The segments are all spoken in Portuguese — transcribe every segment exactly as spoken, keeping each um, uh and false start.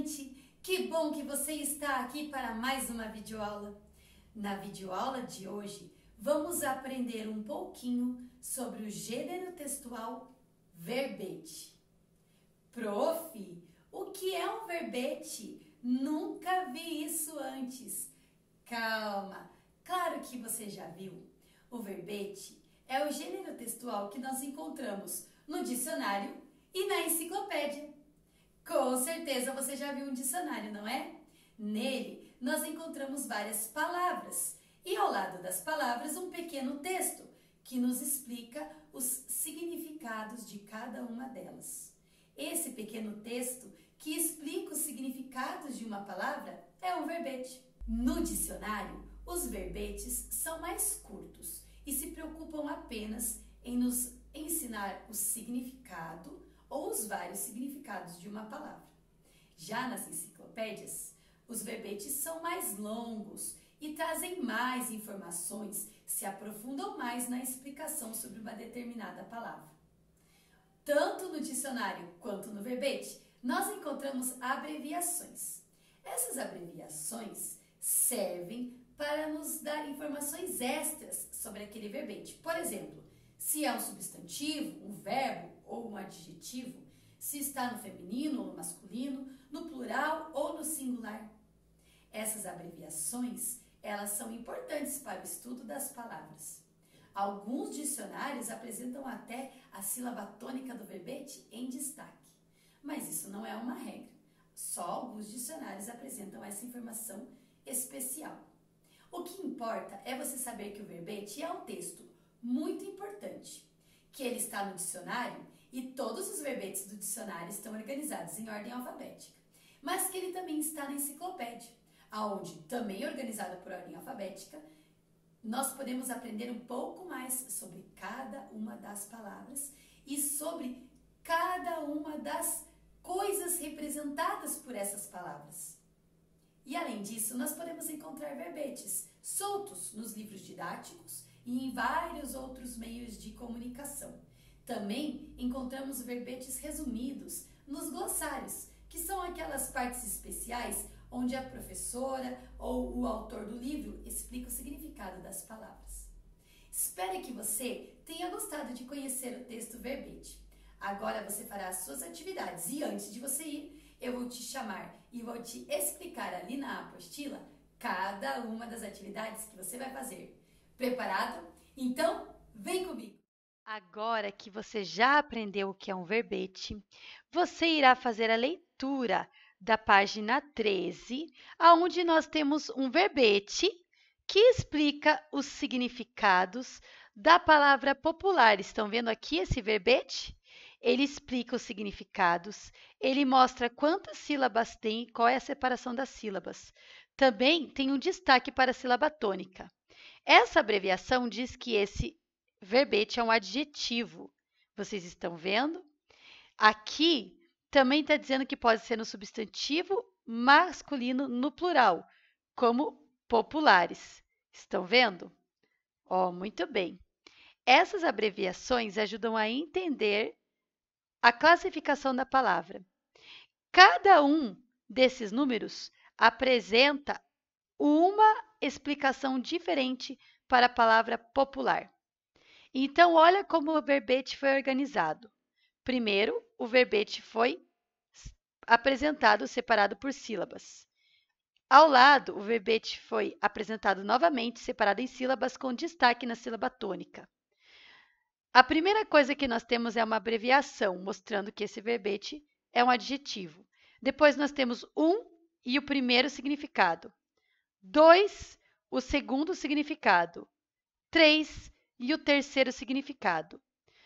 estudante! Que bom que você está aqui para mais uma videoaula. Na videoaula de hoje, vamos aprender um pouquinho sobre o gênero textual verbete. Prof, o que é um verbete? Nunca vi isso antes. Calma, claro que você já viu. O verbete é o gênero textual que nós encontramos no dicionário e na enciclopédia. Com certeza você já viu um dicionário, não é? Nele, nós encontramos várias palavras e ao lado das palavras um pequeno texto que nos explica os significados de cada uma delas. Esse pequeno texto que explica os significados de uma palavra é um verbete. No dicionário, os verbetes são mais curtos e se preocupam apenas em nos ensinar o significado ou os vários significados de uma palavra. Já nas enciclopédias, os verbetes são mais longos e trazem mais informações, se aprofundam mais na explicação sobre uma determinada palavra. Tanto no dicionário quanto no verbete, nós encontramos abreviações. Essas abreviações servem para nos dar informações extras sobre aquele verbete. Por exemplo, se é um substantivo, um verbo ou um adjetivo, se está no feminino ou no masculino, no plural ou no singular. Essas abreviações, elas são importantes para o estudo das palavras. Alguns dicionários apresentam até a sílaba tônica do verbete em destaque, mas isso não é uma regra. Só alguns dicionários apresentam essa informação especial. O que importa é você saber que o verbete é um texto muito importante, que ele está no dicionário e todos os verbetes do dicionário estão organizados em ordem alfabética, mas que ele também está na enciclopédia, onde, também organizado por ordem alfabética, nós podemos aprender um pouco mais sobre cada uma das palavras e sobre cada uma das coisas representadas por essas palavras. E além disso, nós podemos encontrar verbetes soltos nos livros didáticos e em vários outros meios de comunicação. Também encontramos verbetes resumidos nos glossários, que são aquelas partes especiais onde a professora ou o autor do livro explica o significado das palavras. Espero que você tenha gostado de conhecer o texto verbete. Agora você fará as suas atividades e antes de você ir, eu vou te chamar e vou te explicar ali na apostila cada uma das atividades que você vai fazer. Preparado? Então, vem comigo! Agora que você já aprendeu o que é um verbete, você irá fazer a leitura da página treze, onde nós temos um verbete que explica os significados da palavra popular. Estão vendo aqui esse verbete? Ele explica os significados, ele mostra quantas sílabas tem e qual é a separação das sílabas. Também tem um destaque para a sílaba tônica. Essa abreviação diz que esse verbete é um adjetivo. Vocês estão vendo? Aqui também está dizendo que pode ser no substantivo masculino no plural, como populares. Estão vendo? Ó, muito bem. Essas abreviações ajudam a entender a classificação da palavra. Cada um desses números apresenta uma explicação diferente para a palavra popular. Então, olha como o verbete foi organizado. Primeiro, o verbete foi apresentado separado por sílabas. Ao lado, o verbete foi apresentado novamente separado em sílabas com destaque na sílaba tônica. A primeira coisa que nós temos é uma abreviação, mostrando que esse verbete é um adjetivo. Depois nós temos um e o primeiro significado. Dois, o segundo significado. Três, e o terceiro significado.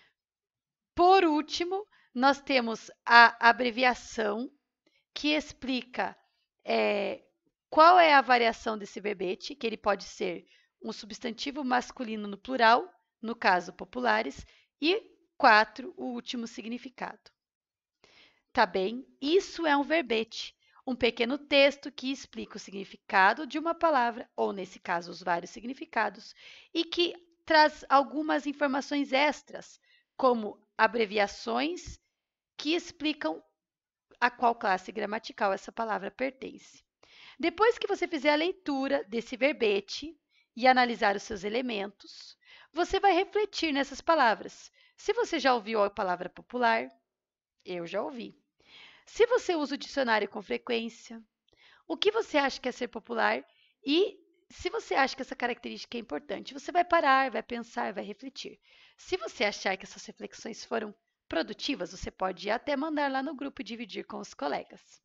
Por último, nós temos a abreviação que explica é, qual é a variação desse verbete, que ele pode ser um substantivo masculino no plural, no caso populares, e quatro, o último significado. Tá bem? Isso é um verbete, um pequeno texto que explica o significado de uma palavra, ou nesse caso, os vários significados, e que traz algumas informações extras, como abreviações que explicam a qual classe gramatical essa palavra pertence. Depois que você fizer a leitura desse verbete e analisar os seus elementos, você vai refletir nessas palavras. Se você já ouviu a palavra popular, eu já ouvi. Se você usa o dicionário com frequência, o que você acha que é ser popular e se você acha que essa característica é importante, você vai parar, vai pensar, vai refletir. Se você achar que essas reflexões foram produtivas, você pode até mandar lá no grupo e dividir com os colegas.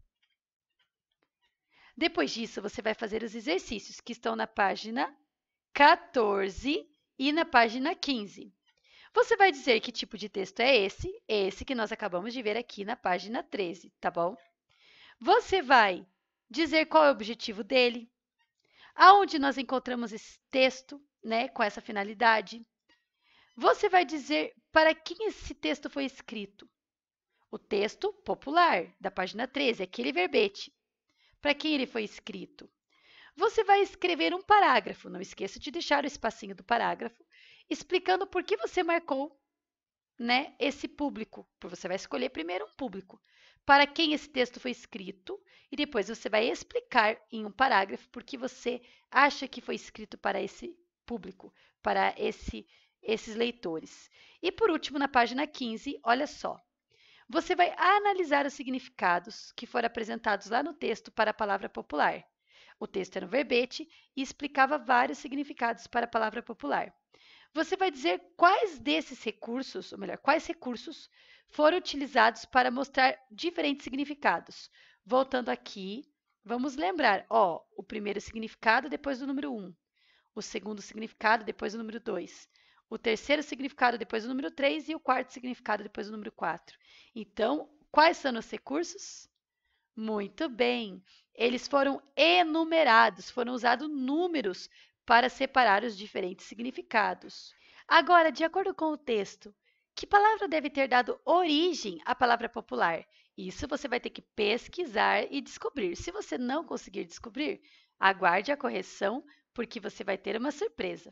Depois disso, você vai fazer os exercícios que estão na página quatorze e na página quinze. Você vai dizer que tipo de texto é esse, esse que nós acabamos de ver aqui na página treze, tá bom? Você vai dizer qual é o objetivo dele, aonde nós encontramos esse texto, né, com essa finalidade. Você vai dizer para quem esse texto foi escrito. O texto popular, da página treze, aquele verbete. Para quem ele foi escrito. Você vai escrever um parágrafo, não esqueça de deixar o espacinho do parágrafo, explicando por que você marcou, né, esse público. Você vai escolher primeiro um público, para quem esse texto foi escrito, e depois você vai explicar em um parágrafo por que você acha que foi escrito para esse público, para esse, esses leitores. E por último, na página quinze, olha só. Você vai analisar os significados que foram apresentados lá no texto para a palavra popular. O texto era um verbete e explicava vários significados para a palavra popular. Você vai dizer quais desses recursos, ou melhor, quais recursos foram utilizados para mostrar diferentes significados. Voltando aqui, vamos lembrar, ó, o primeiro significado depois do número um, o segundo significado depois do número dois, o terceiro significado depois do número três e o quarto significado depois do número quatro. Então, quais são os recursos? Muito bem, eles foram enumerados, foram usados números para separar os diferentes significados. Agora, de acordo com o texto, que palavra deve ter dado origem à palavra popular? Isso você vai ter que pesquisar e descobrir. Se você não conseguir descobrir, aguarde a correção, porque você vai ter uma surpresa.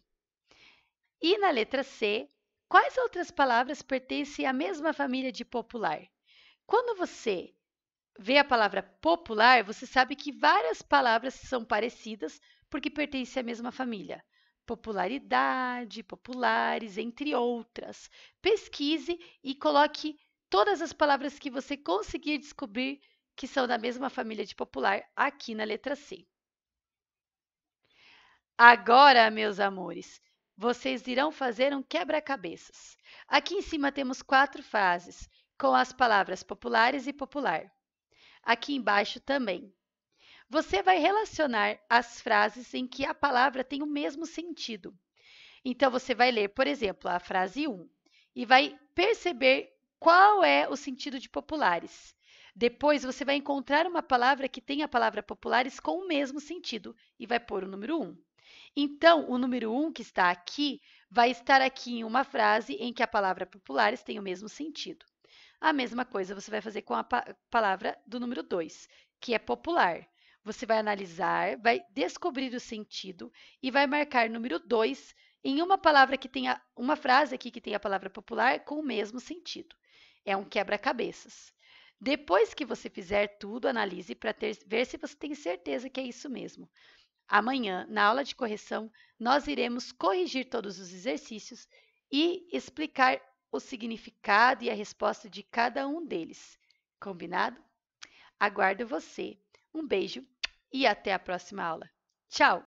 E na letra C, quais outras palavras pertencem à mesma família de popular? Quando você vê a palavra popular, você sabe que várias palavras são parecidas porque pertencem à mesma família. Popularidade, populares, entre outras. Pesquise e coloque todas as palavras que você conseguir descobrir que são da mesma família de popular aqui na letra C. Agora, meus amores, vocês irão fazer um quebra-cabeças. Aqui em cima temos quatro frases com as palavras populares e popular. Aqui embaixo também. Você vai relacionar as frases em que a palavra tem o mesmo sentido. Então, você vai ler, por exemplo, a frase um e vai perceber qual é o sentido de populares. Depois, você vai encontrar uma palavra que tem a palavra populares com o mesmo sentido e vai pôr o número um. Então, o número um que está aqui vai estar aqui em uma frase em que a palavra populares tem o mesmo sentido. A mesma coisa você vai fazer com a pa palavra do número dois, que é popular. Você vai analisar, vai descobrir o sentido e vai marcar número dois em uma palavra que tenha uma frase aqui que tem a palavra popular com o mesmo sentido. É um quebra-cabeças. Depois que você fizer tudo, analise para ver se você tem certeza que é isso mesmo. Amanhã, na aula de correção, nós iremos corrigir todos os exercícios e explicar o significado e a resposta de cada um deles. Combinado? Aguardo você. Um beijo e até a próxima aula. Tchau!